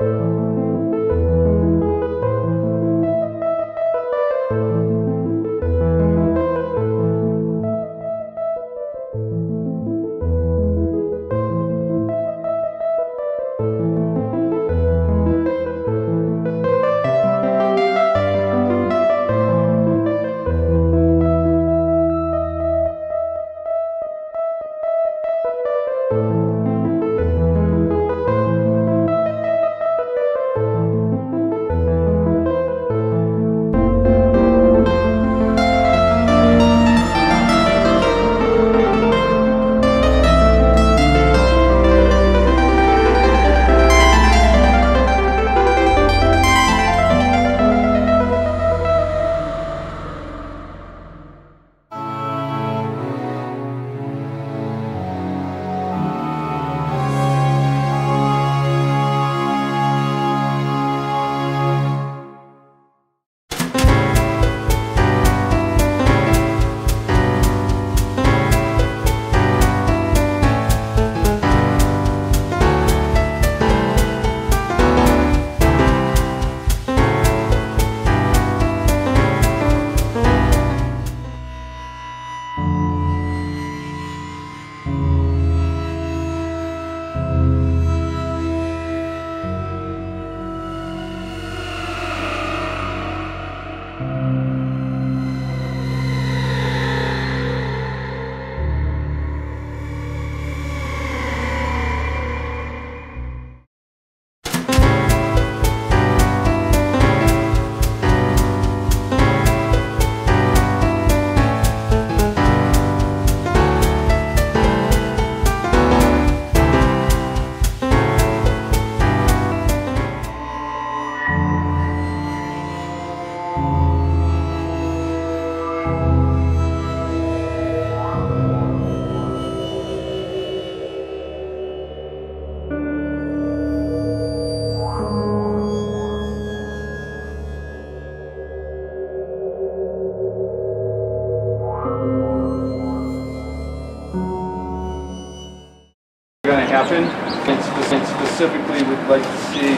Going to happen, and specifically we'd like to see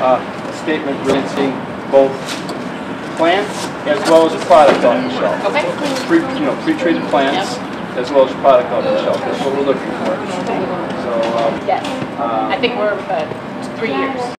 a statement referencing both plants as well as product on the shelf. Okay. Pre-treated plants as well as product on the shelf. That's what we're looking for. So yes, I think we're 3 years.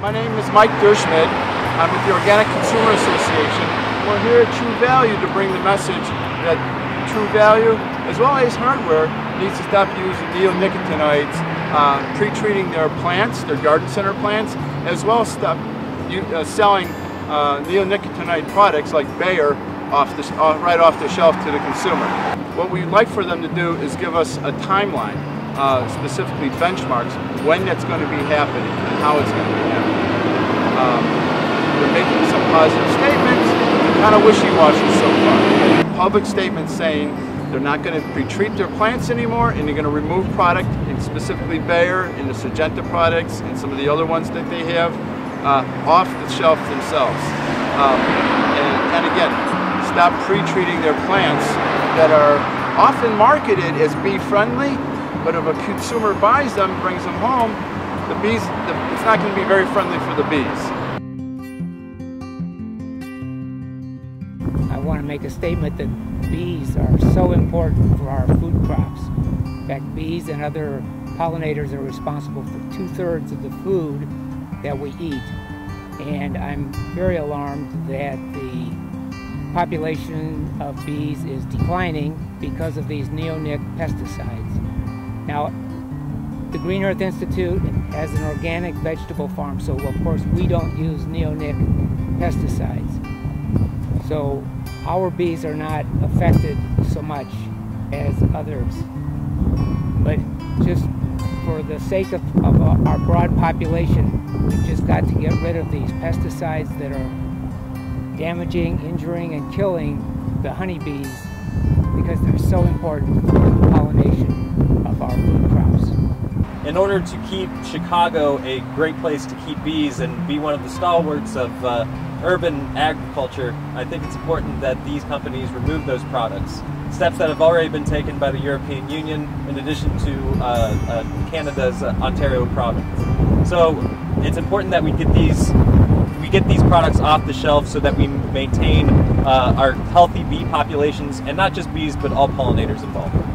My name is Mike Derschmidt. I'm with the Organic Consumer Association. We're here at True Value to bring the message that True Value, as well as hardware, needs to stop using neonicotinoids, pre-treating their plants, their garden center plants, as well as stop selling neonicotinoid products like Bayer right off the shelf to the consumer. What we'd like for them to do is give us a timeline, specifically benchmarks, when that's going to be happening and how it's going to be happening. They're making some positive statements, kind of wishy-washy so far. Public statements saying they're not going to pre-treat their plants anymore, and they're going to remove product, and specifically Bayer and the Syngenta products and some of the other ones that they have, off the shelf themselves. And again, stop pre-treating their plants that are often marketed as bee-friendly, but if a consumer buys them, brings them home, it's not going to be very friendly for the bees. I want to make a statement that bees are so important for our food crops. In fact, bees and other pollinators are responsible for 2/3 of the food that we eat. And I'm very alarmed that the population of bees is declining because of these neonic pesticides. Now, the Green Earth Institute has an organic vegetable farm, so of course we don't use neonic pesticides. So our bees are not affected so much as others. But just for the sake of our broad population, we've just got to get rid of these pesticides that are damaging, injuring, and killing the honeybees because they're so important for the pollination of our food crops. In order to keep Chicago a great place to keep bees and be one of the stalwarts of urban agriculture, I think it's important that these companies remove those products. Steps that have already been taken by the European Union in addition to Canada's Ontario province. So it's important that we get these products off the shelf so that we maintain our healthy bee populations, and not just bees but all pollinators involved.